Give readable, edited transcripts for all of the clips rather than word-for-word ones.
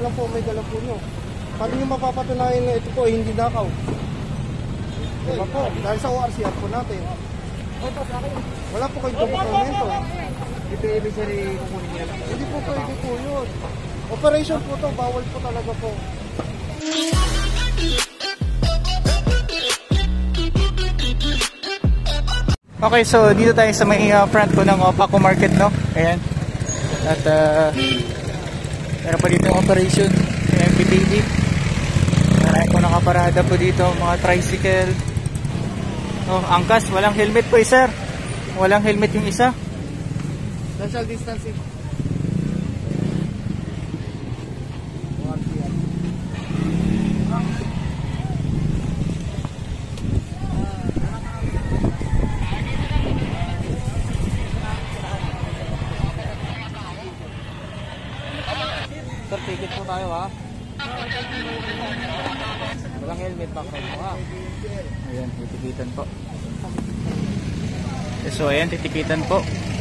lang po may dala po nyo. Paano nyo mapapatunayan na ito po hindi nakaw? Diba po? Dahil sa ORCR po natin. Wala po kayong dokumento. Hindi po ibig sabihin kukunin nila. Hindi po pwede po yun. Operation po to, bawal po talaga po. Okay, so dito tayo sa may front po ng Paco Market, no? Ayan. At meron pa dito yung operation ng MPTV. Marami po nakaparada po dito, mga tricycle. Oh, angkas, walang helmet po, sir. Walang helmet yung isa. Social distancing. Sir, ticket po tayo ha. Walang helmet background mo ha. Ayan, titikitan po. So ayan, titikitan po.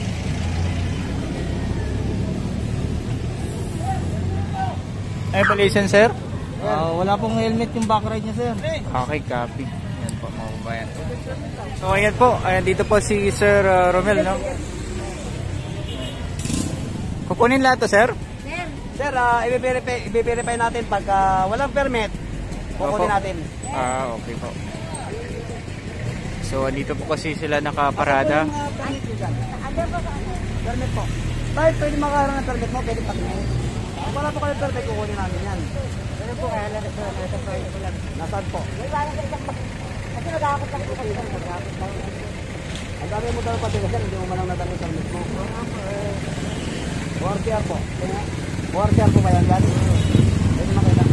Ay, palation, sir? Wala pong helmet yung backride niya, sir. Okay, copy. Ayan po, mga kabayan. So ayan po, ayan dito po si Sir Romel, no? Kukunin lahat to, sir? Sir, i-verify natin pagka walang permit, kukunin natin. Okay po. So andito po kasi sila nakaparada. Permit po. Kahit pwede makaharang ng permit mo, pwede patingin. Kung wala po kayo permit, kukunin namin yan. Pwede po, kaya lang ito po lang. Nasaan po? Kasi nag-aakot lang po kayo. Ang dami mo daw pati kasi hindi mo malang natanong sa permit mo. ORCR po. ORCR po ba yan dyan? Pwede makita.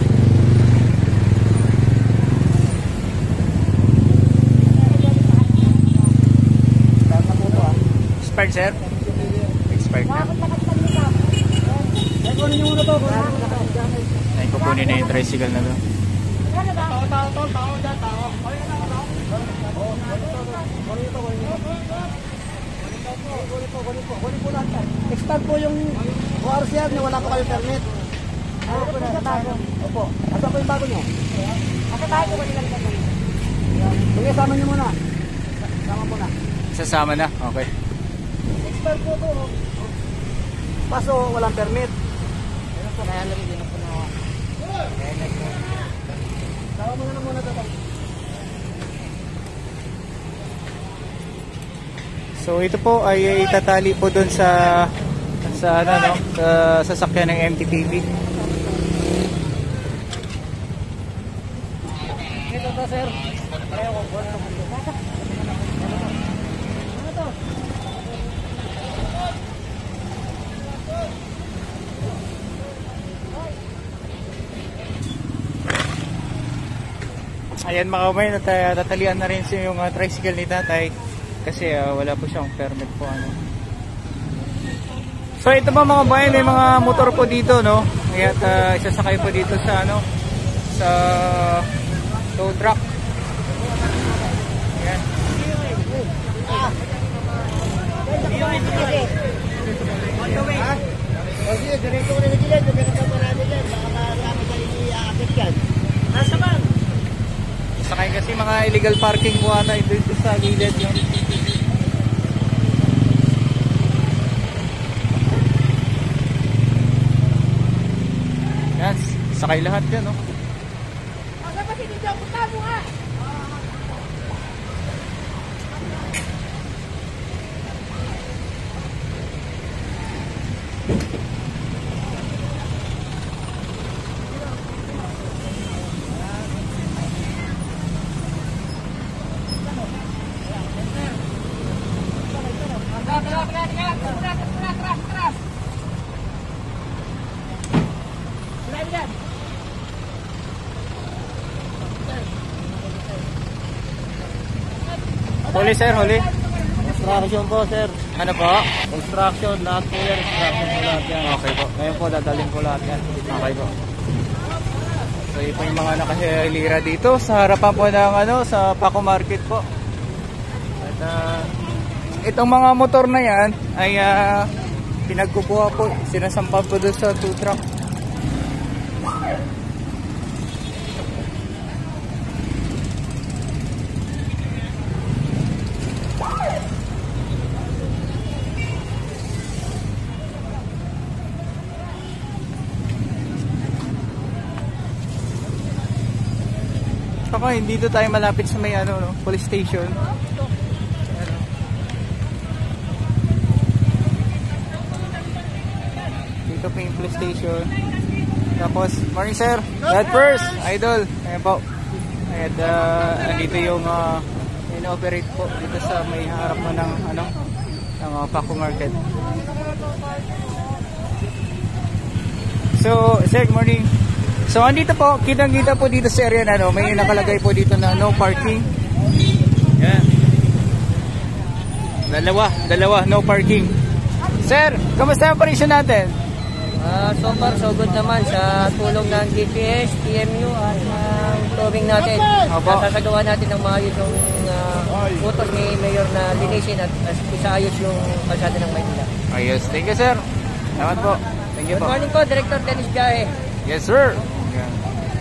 Kaya na po ito ah. Expired, sir? Expired na. Ay, kunin nyo muna to. Ay, kukunin na yung tricycle na to. Expired po yung ORCR na wala pa kayo permit. Opo. Asa po yung bago nyo? Asa tayo ko ba nilang permit? Sige, sama nyo muna. Sama muna. Sasama na? Okay. Expired po to. Paso, walang permit. Kaya lang din po na. Sama mo na muna ito. So ito po ay itatali po doon sa ano, no, sa sasakyan ng MTTV. Ito to, sir. Pareho ko. Ayan mga kamay, tatalian na rin yung tricycle ni tatay kasi wala po siyang permit po, ano. So ito pa mga bayan, may mga motor po dito, no. Kaya isasakay po dito sa ano, sa tow truck. Ayan. Sige, diretso ko na nagilid. Diretso ko na nagilid. Baka marami kayo i-aakit yan. Nasa man? Sakay kasi mga illegal parking po ata dito sa gilid yun. Yan, sakay lahat yan, no. Aga pa hindi ako tamo ha. Huli sir, huli. Instruction po, sir. Ano po? Instruction, lahat po yan. Instruction po lahat yan. Okay po. Ngayon po, dadalhin po lahat yan. Okay po. So yun po yung mga nakahilira dito sa harapan po ng ano, sa Paco Market po. At itong mga motor na yan ay pinagkukuha po, sinasampa po doon sa tow truck. ako, dito tayo malapit sa may ano, no, police station. Dito po yung police station. Tapos, morning sir. God first, idol. Ayan po. And andito yung in-operate po dito sa may harap mo ng ano, ng Paco Market. So, sir, good morning. So, andito po, kitang-kita po dito sa area na no, may nakalagay po dito na no parking. Yan. Dalawa, no parking. Sir, kamusta ang operation natin? So far, so good naman sa tulong ng GPS, TMU at towing natin. Nasasagawa natin ng maayos yung utos ni Mayor na linisin at isaayos yung kalsada ng Maynila. Ayos, thank you sir. Salamat po. Thank you Good po. morning po, Director Dennis Jahe. Yes sir. Yan.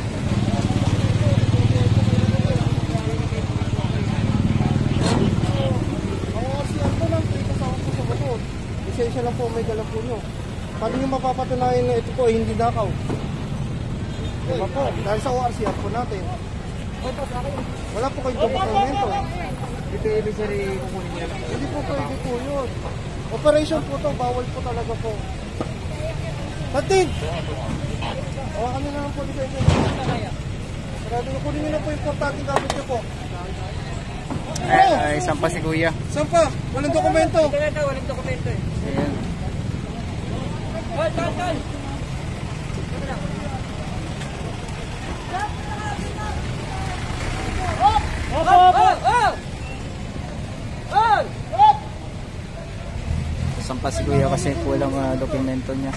ORCR po lang, dito sa ako po sa motor. Lisensya lang po may dala po nyo. Paano nyo mapapatunayan na ito po ay hindi nakaw? Diba po? Dahil sa ORCR po natin. Wala po kayong dokumento. Dito ibig sabihin kukunin niya. Hindi po pwede po yun. Operation po to, bawal po talaga po. Tatig! Hawakan nyo na lang po lisensya. Sarado nyo, kunin nyo na po yung importante gamit nyo po. Ay, isang pa si kuya. Saan pa? Walang dokumento. Walang dokumento eh. Ayan. Isang pa si kuya kasi kulang dokumento niya.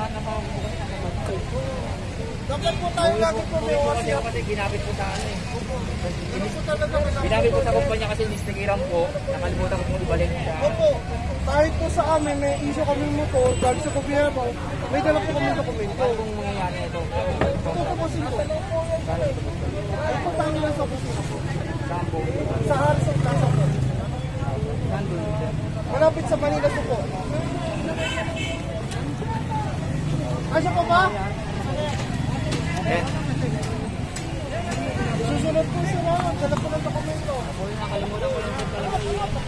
Dapat po tayo lagi po may ORCR. Kasi ginamit po sa ano eh. Ano po talaga kailangan? Ginamit po sa kumpanya kasi mistikiran po. Nakalimutan ko kung ibalik siya. Opo, kahit po sa amin may issue kami motor, galing sa gobyerno, may dala po kami dokumento. Kung mangyayari ito. Ito po po sino? Ay po tayo lang sa kusina po. Sa Harrison Plaza po. Malapit sa Manila po. Asya pa ba? Eh, Susunod po sila, dala po ng dokumento. Nakalimutan ko lang po talaga.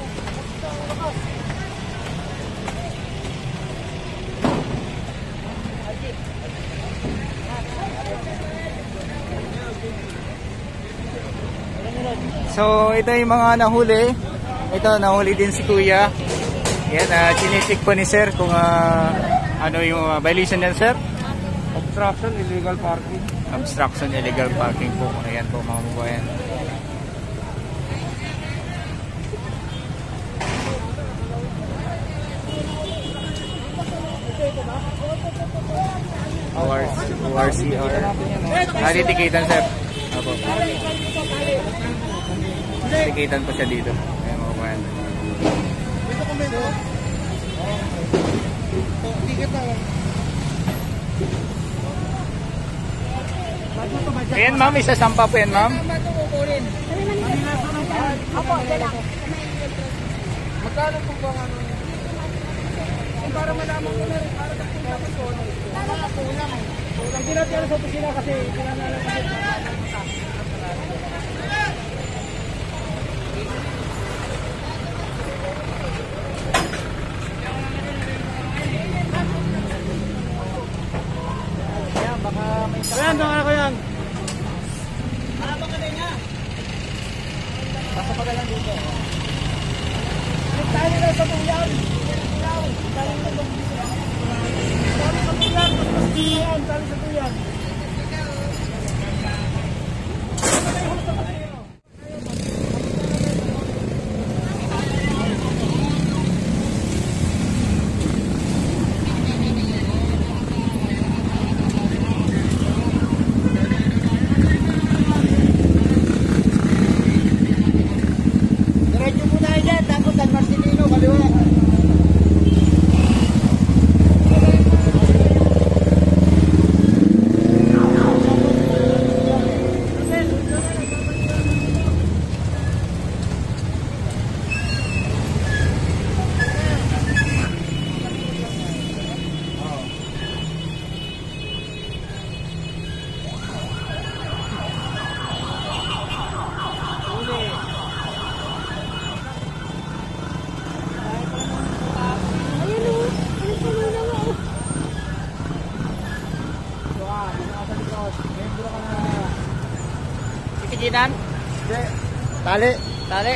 so, ito yung mga nahuli. Ito, nahuli din si kuya. Yan, chinecheck po ni sir kung ano yung violation niyan sir. Obstruction, illegal parking. Obstruction, illegal parking po. Ayan po mga kababayan. ORCR. Natitikitan sir. Opo. Natitikitan po siya dito. Ayan mga kababayan. May dokumento? Ticket na lang. Ayan ma'am, isasampa po yan ma'am. Magkano po ba ano? Para malaman ko na rin, para tapos ko. Kulang. Hindi natin ano sa opisina kasi kinanala natin. Ayan, doon ako yan. Pasok ka lang dito. Tayo na sa tuyan. Tayo na sa tuyan. Tayo sa tuyan. Diretso mo tayo dyan, tapos San Marcelino, kaliwa. Tali. Tali.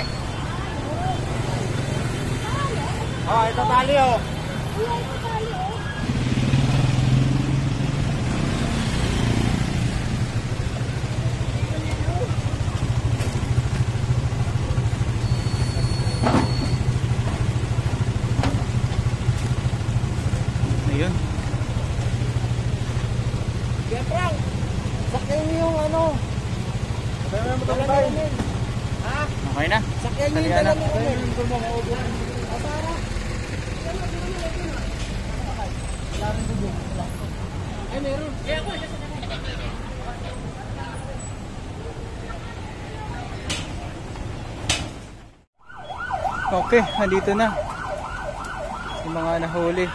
Oh, ito tali oh. Ayun. Sakyan niyo yung ano. Sakyan mo ito tayo. Okay na. Sakyan niyo yung Talian na. dala mo. Ay, meron. Okay, nandito na. Yung mga nahuli.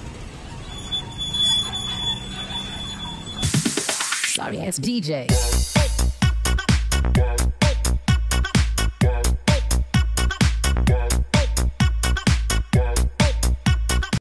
Sorry, it's DJ.